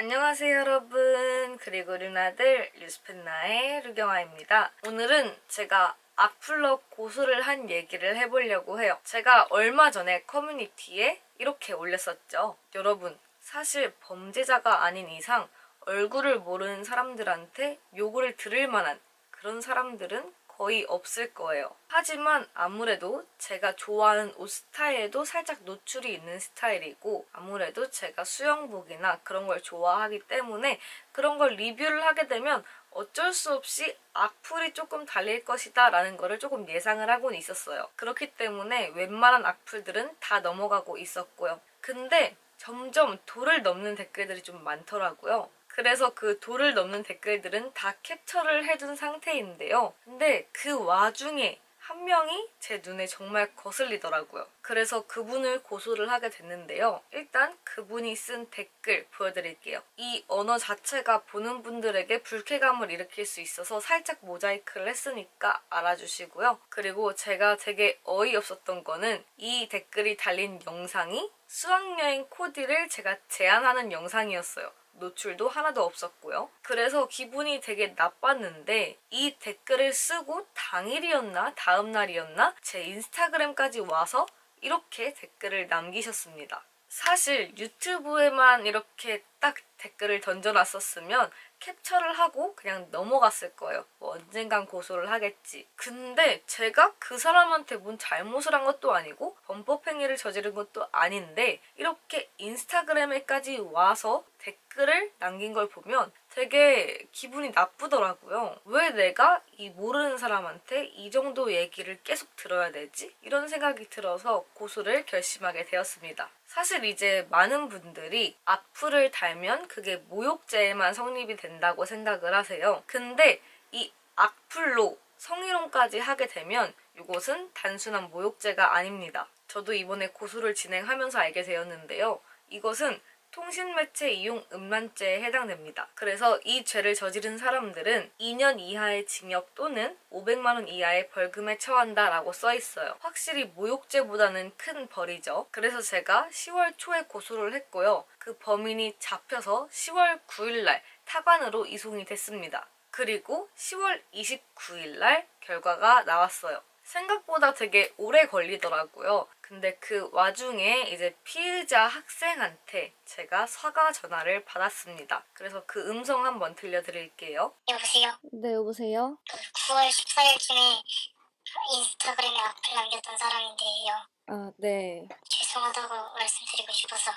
안녕하세요 여러분, 그리고 류나들 뉴스펜나의 류경아입니다. 오늘은 제가 악플러 고소를 한 얘기를 해보려고 해요. 제가 얼마 전에 커뮤니티에 이렇게 올렸었죠. 여러분, 사실 범죄자가 아닌 이상 얼굴을 모르는 사람들한테 욕을 들을 만한 그런 사람들은 거의 없을 거예요. 하지만 아무래도 제가 좋아하는 옷 스타일에도 살짝 노출이 있는 스타일이고, 아무래도 제가 수영복이나 그런 걸 좋아하기 때문에 그런 걸 리뷰를 하게 되면 어쩔 수 없이 악플이 조금 달릴 것이다 라는 거를 조금 예상을 하고는 있었어요. 그렇기 때문에 웬만한 악플들은 다 넘어가고 있었고요. 근데 점점 도를 넘는 댓글들이 좀 많더라고요. 그래서 그 도를 넘는 댓글들은 다 캡처를 해둔 상태인데요. 근데 그 와중에 한 명이 제 눈에 정말 거슬리더라고요. 그래서 그분을 고소를 하게 됐는데요. 일단 그분이 쓴 댓글 보여드릴게요. 이 언어 자체가 보는 분들에게 불쾌감을 일으킬 수 있어서 살짝 모자이크를 했으니까 알아주시고요. 그리고 제가 되게 어이없었던 거는 이 댓글이 달린 영상이 수학여행 코디를 제가 제안하는 영상이었어요. 노출도 하나도 없었고요. 그래서 기분이 되게 나빴는데 이 댓글을 쓰고 당일이었나 다음날이었나 제 인스타그램까지 와서 이렇게 댓글을 남기셨습니다. 사실 유튜브에만 이렇게 딱 댓글을 던져놨었으면 캡처를 하고 그냥 넘어갔을 거예요. 뭐 언젠간 고소를 하겠지. 근데 제가 그 사람한테 뭔 잘못을 한 것도 아니고 범법행위를 저지른 것도 아닌데 이렇게 인스타그램에까지 와서 댓글을 남긴 걸 보면 되게 기분이 나쁘더라고요. 왜 내가 이 모르는 사람한테 이 정도 얘기를 계속 들어야 되지? 이런 생각이 들어서 고소를 결심하게 되었습니다. 사실 이제 많은 분들이 악플을 달면 그게 모욕죄에만 성립이 된다고 생각을 하세요. 근데 이 악플로 성희롱까지 하게 되면 이것은 단순한 모욕죄가 아닙니다. 저도 이번에 고소를 진행하면서 알게 되었는데요. 이것은 통신매체 이용 음란죄에 해당됩니다. 그래서 이 죄를 저지른 사람들은 2년 이하의 징역 또는 500만 원 이하의 벌금에 처한다 라고 써있어요. 확실히 모욕죄보다는 큰 벌이죠. 그래서 제가 10월 초에 고소를 했고요. 그 범인이 잡혀서 10월 9일날 타관으로 이송이 됐습니다. 그리고 10월 29일날 결과가 나왔어요. 생각보다 되게 오래 걸리더라고요. 근데 그 와중에 이제 피의자 학생한테 제가 사과 전화를 받았습니다. 그래서 그 음성 한번 들려드릴게요. 여보세요? 네, 여보세요? 9월 14일쯤에 인스타그램에 악플 남겼던 사람인데요. 아, 네. 죄송하다고 말씀드리고 싶어서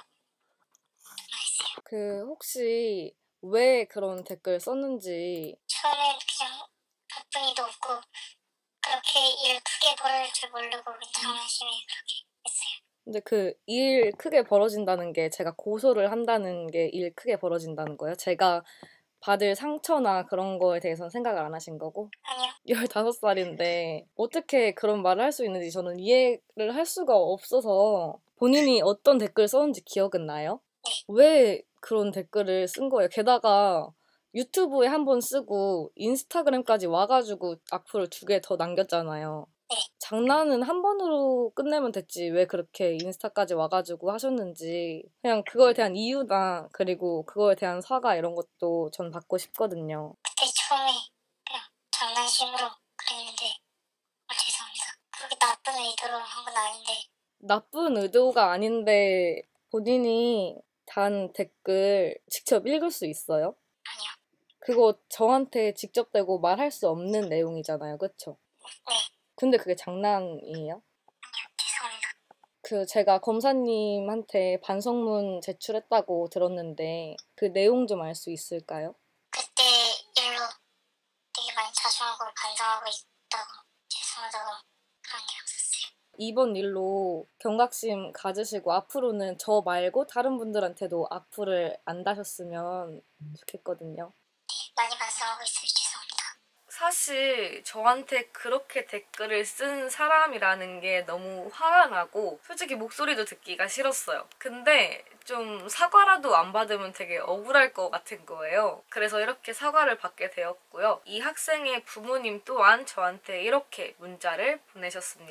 전화했어요. 혹시 왜 그런 댓글 썼는지. 처음엔 그냥 바쁜이도 없고 그렇게 일 크게 벌어질 줄 모르고 그냥 장난심에 그렇게 했어요. 근데 그 일 크게 벌어진다는 게 제가 고소를 한다는 게 일 크게 벌어진다는 거예요? 제가 받을 상처나 그런 거에 대해서는 생각을 안 하신 거고? 아니요. 15살인데 어떻게 그런 말을 할 수 있는지 저는 이해를 할 수가 없어서. 본인이 어떤 댓글 썼는지 기억은 나요? 네. 왜 그런 댓글을 쓴 거예요? 게다가 유튜브에 한 번 쓰고 인스타그램까지 와가지고 악플을 2개 더 남겼잖아요. 네. 장난은 한 번으로 끝내면 됐지 왜 그렇게 인스타까지 와가지고 하셨는지 그냥 그거에 대한 이유나 그리고 그거에 대한 사과 이런 것도 전 받고 싶거든요. 그때 처음에 그냥 장난심으로 그랬는데 죄송합니다. 그렇게 나쁜 의도로 한 건 아닌데. 나쁜 의도가 아닌데 본인이 단 댓글 직접 읽을 수 있어요? 아니요. 그거 저한테 직접 대고 말할 수 없는 내용이잖아요, 그쵸? 네. 근데 그게 장난이에요? 아니요. 죄송합니다. 제가 검사님한테 반성문 제출했다고 들었는데 그 내용 좀 알 수 있을까요? 그때 일로 되게 많이 자중하고 반성하고 있다고 죄송하다고 그런 게 없었어요. 이번 일로 경각심 가지시고 앞으로는 저 말고 다른 분들한테도 악플을 안 다셨으면 좋겠거든요. 네, 많이 반성하고 있어요. 죄송합니다. 사실 저한테 그렇게 댓글을 쓴 사람이라는 게 너무 화가 나고 솔직히 목소리도 듣기가 싫었어요. 근데 좀 사과라도 안 받으면 되게 억울할 것 같은 거예요. 그래서 이렇게 사과를 받게 되었고요. 이 학생의 부모님 또한 저한테 이렇게 문자를 보내셨습니다.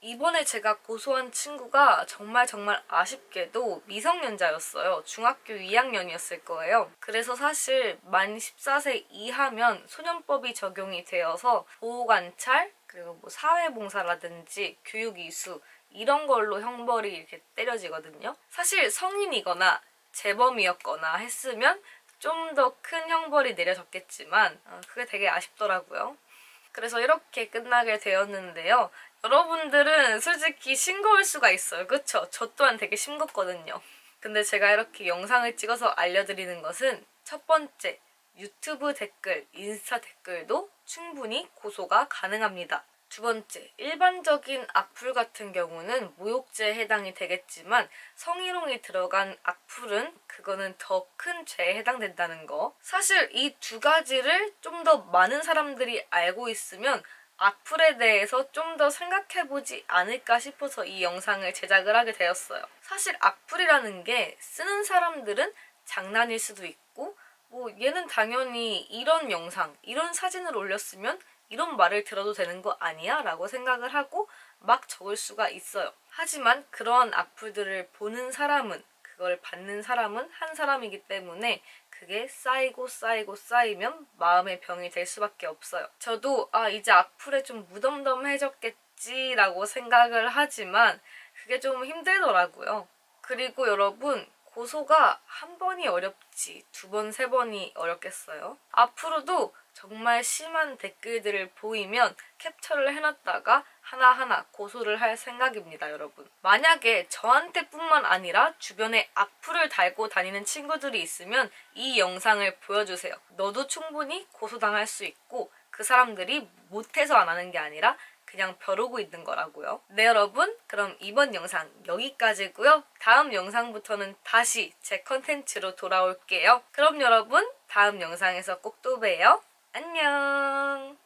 이번에 제가 고소한 친구가 정말 아쉽게도 미성년자였어요. 중학교 2학년이었을 거예요. 그래서 사실 만 14세 이하면 소년법이 적용이 되어서 보호관찰, 그리고 뭐 사회봉사라든지 교육이수 이런 걸로 형벌이 이렇게 때려지거든요. 사실 성인이거나 재범이었거나 했으면 좀 더 큰 형벌이 내려졌겠지만 그게 되게 아쉽더라고요. 그래서 이렇게 끝나게 되었는데요. 여러분들은 솔직히 싱거울 수가 있어요. 그쵸? 저 또한 되게 싱겁거든요. 근데 제가 이렇게 영상을 찍어서 알려드리는 것은 첫 번째, 유튜브 댓글, 인스타 댓글도 충분히 고소가 가능합니다. 두 번째, 일반적인 악플 같은 경우는 모욕죄에 해당이 되겠지만 성희롱이 들어간 악플은 그거는 더 큰 죄에 해당된다는 거. 사실 이 두 가지를 좀 더 많은 사람들이 알고 있으면 악플에 대해서 좀 더 생각해보지 않을까 싶어서 이 영상을 제작을 하게 되었어요. 사실 악플이라는 게 쓰는 사람들은 장난일 수도 있고 뭐 얘는 당연히 이런 영상, 이런 사진을 올렸으면 이런 말을 들어도 되는 거 아니야? 라고 생각을 하고 막 적을 수가 있어요. 하지만 그러한 악플들을 보는 사람은, 그걸 받는 사람은 한 사람이기 때문에 그게 쌓이면 마음의 병이 될 수밖에 없어요. 저도 이제 악플에 좀 무덤덤해졌겠지 라고 생각을 하지만 그게 좀 힘들더라고요. 그리고 여러분, 고소가 한 번이 어렵지 두 번, 세 번이 어렵겠어요? 앞으로도 정말 심한 댓글들을 보이면 캡처를 해놨다가 하나하나 고소를 할 생각입니다, 여러분. 만약에 저한테뿐만 아니라 주변에 악플을 달고 다니는 친구들이 있으면 이 영상을 보여주세요. 너도 충분히 고소당할 수 있고 그 사람들이 못해서 안 하는 게 아니라 그냥 벼르고 있는 거라고요. 네, 여러분, 그럼 이번 영상 여기까지고요. 다음 영상부터는 다시 제 컨텐츠로 돌아올게요. 그럼 여러분, 다음 영상에서 꼭 또 봬요. 안녕.